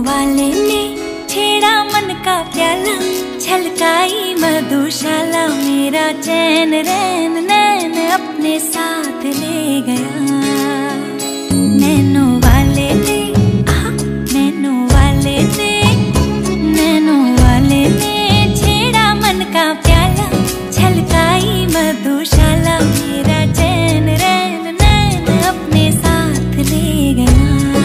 वाले ने छेड़ा मन का प्याला, छलकाई मधुशाला, मेरा चैन रैन नैन अपने साथ ले गया। नैनो वाले ने नैनो वाले ने नैनो वाले ने छेड़ा मन का प्याला, छलकाई मधुशाला, मेरा चैन रैन नैन अपने साथ ले गया।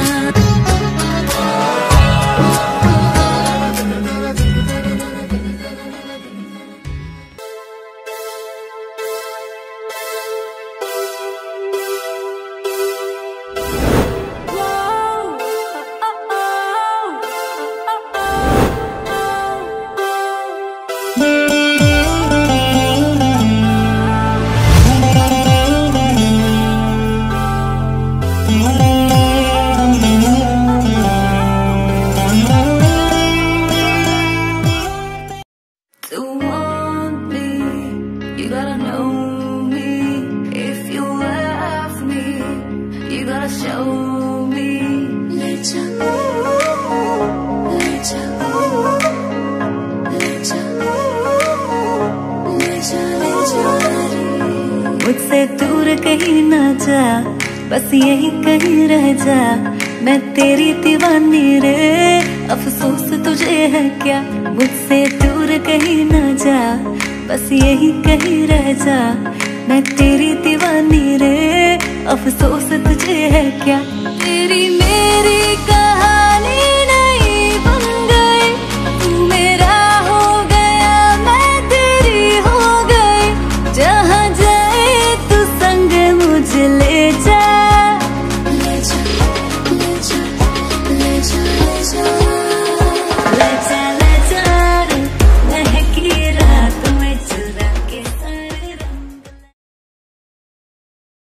मुझसे दूर कहीं ना जा, बस यही कहीं रह जा, मैं तेरी दीवानी रे, अफसोस तुझे है क्या। मुझसे दूर कहीं ना जा, बस यही कहीं रह जा, मैं तेरी दीवानी रे, अफसोस तुझे है क्या।